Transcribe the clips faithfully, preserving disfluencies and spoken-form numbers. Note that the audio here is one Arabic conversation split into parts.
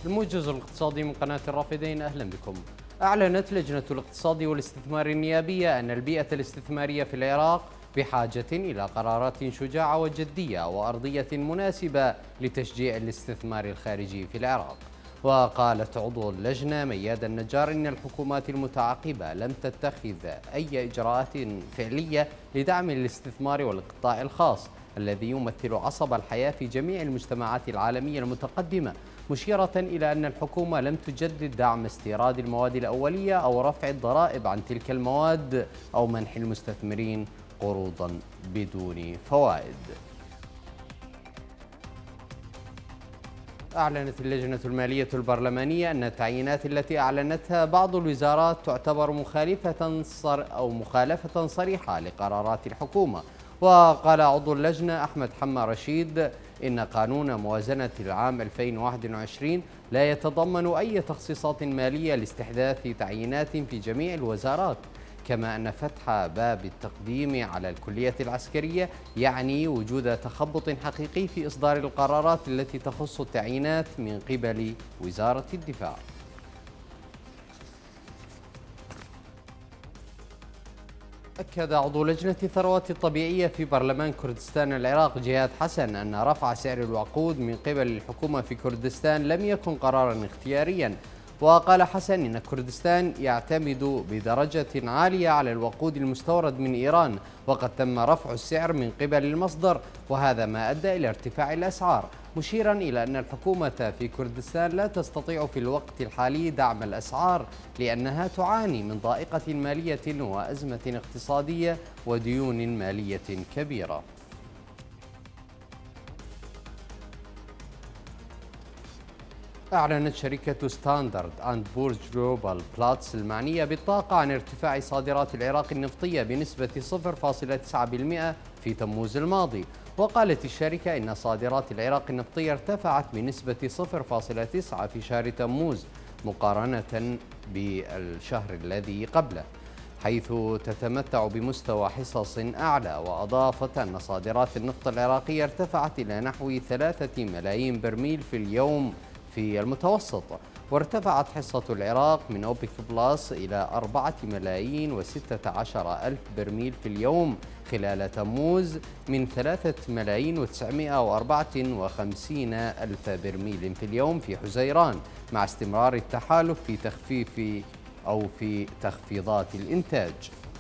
الموجز الاقتصادي من قناة الرافدين، أهلا بكم. أعلنت لجنة الاقتصاد والاستثمار النيابية أن البيئة الاستثمارية في العراق بحاجة إلى قرارات شجاعة وجدية وأرضية مناسبة لتشجيع الاستثمار الخارجي في العراق. وقالت عضو اللجنة مياد النجار إن الحكومات المتعاقبة لم تتخذ أي إجراءات فعلية لدعم الاستثمار والقطاع الخاص الذي يمثل عصب الحياة في جميع المجتمعات العالمية المتقدمة، مشيرة إلى أن الحكومة لم تجدد دعم استيراد المواد الأولية أو رفع الضرائب عن تلك المواد أو منح المستثمرين قروضا بدون فوائد. أعلنت اللجنة المالية البرلمانية أن التعيينات التي أعلنتها بعض الوزارات تعتبر مخالفة صر أو مخالفة صريحة لقرارات الحكومة. وقال عضو اللجنة أحمد حما رشيد إن قانون موازنة العام ألفين وواحد وعشرين لا يتضمن أي تخصيصات مالية لاستحداث تعيينات في جميع الوزارات، كما أن فتح باب التقديم على الكلية العسكرية يعني وجود تخبط حقيقي في إصدار القرارات التي تخص التعيينات من قبل وزارة الدفاع. أكد عضو لجنة الثروات الطبيعية في برلمان كردستان العراق جهاد حسن أن رفع سعر الوقود من قبل الحكومة في كردستان لم يكن قرارا اختياريا. وقال حسن إن كردستان يعتمد بدرجة عالية على الوقود المستورد من إيران، وقد تم رفع السعر من قبل المصدر وهذا ما أدى إلى ارتفاع الأسعار، مشيرا إلى أن الحكومة في كردستان لا تستطيع في الوقت الحالي دعم الأسعار لأنها تعاني من ضائقة مالية وأزمة اقتصادية وديون مالية كبيرة. أعلنت شركة ستاندرد أند بورز جلوبال بلاتس المعنية بالطاقة عن ارتفاع صادرات العراق النفطية بنسبة صفر فاصلة تسعة بالمئة في تموز الماضي. وقالت الشركة إن صادرات العراق النفطية ارتفعت بنسبة صفر فاصلة تسعة في شهر تموز مقارنة بالشهر الذي قبله، حيث تتمتع بمستوى حصص أعلى. وأضافت أن صادرات النفط العراقية ارتفعت إلى نحو ثلاثة ملايين برميل في اليوم في المتوسط، وارتفعت حصة العراق من أوبك بلاس إلى أربعة ملايين وستة عشر ألف برميل في اليوم خلال تموز من ثلاثة ملايين وتسعمئة وأربعة وخمسين ألف برميل في اليوم في حزيران، مع استمرار التحالف في تخفيف أو في تخفيضات الإنتاج.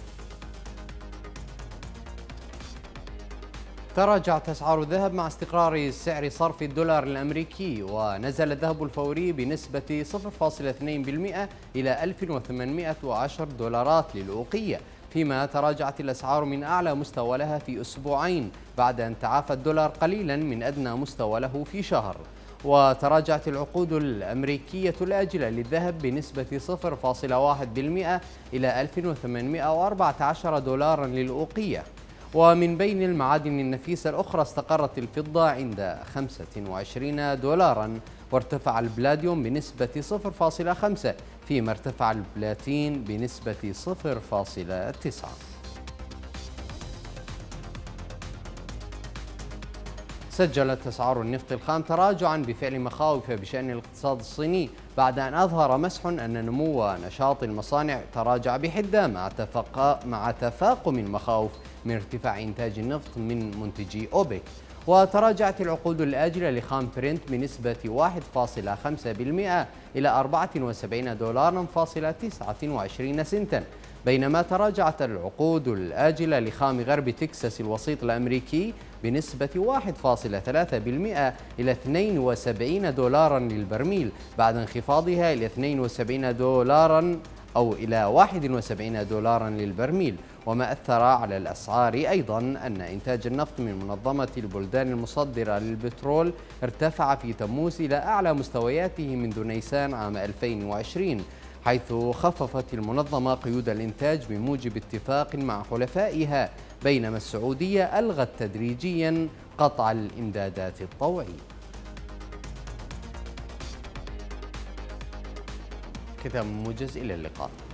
تراجعت أسعار الذهب مع استقرار سعر صرف الدولار الأمريكي، ونزل الذهب الفوري بنسبة صفر فاصلة اثنين بالمئة إلى ألف وثمانمئة وعشرة دولارات للأوقية، فيما تراجعت الأسعار من أعلى مستوى لها في أسبوعين بعد أن تعافى الدولار قليلا من أدنى مستوى له في شهر. وتراجعت العقود الأمريكية الآجلة للذهب بنسبة صفر فاصلة واحد بالمئة إلى ألف وثمانمئة وأربعة عشر دولارا للأوقية. ومن بين المعادن النفيسة الأخرى استقرت الفضة عند خمسة وعشرين دولارا، وارتفع البلاديوم بنسبة صفر فاصلة خمسة، فيما ارتفع البلاتين بنسبة صفر فاصلة تسعة. سجلت أسعار النفط الخام تراجعا بفعل مخاوف بشأن الاقتصاد الصيني بعد أن أظهر مسح أن نمو نشاط المصانع تراجع بحدة مع تفاق مع تفاقم المخاوف من ارتفاع إنتاج النفط من منتجي أوبك. وتراجعت العقود الآجلة لخام برنت بنسبة واحد فاصلة خمسة بالمئة إلى أربعة وسبعين دولارا فاصلة تسعة وعشرين سنتا، بينما تراجعت العقود الآجلة لخام غرب تكساس الوسيط الأمريكي بنسبة واحد فاصلة ثلاثة بالمئة إلى اثنين وسبعين دولارا للبرميل بعد انخفاضها إلى اثنين وسبعين دولارا أو إلى واحد وسبعين دولارا للبرميل. وما أثر على الأسعار أيضا أن إنتاج النفط من منظمة البلدان المصدرة للبترول ارتفع في تموز إلى أعلى مستوياته منذ نيسان عام ألفين وعشرين، حيث خففت المنظمة قيود الإنتاج بموجب اتفاق مع حلفائها، بينما السعودية ألغت تدريجيا قطع الإمدادات الطوعية. ختام موجز، إلى اللقاء.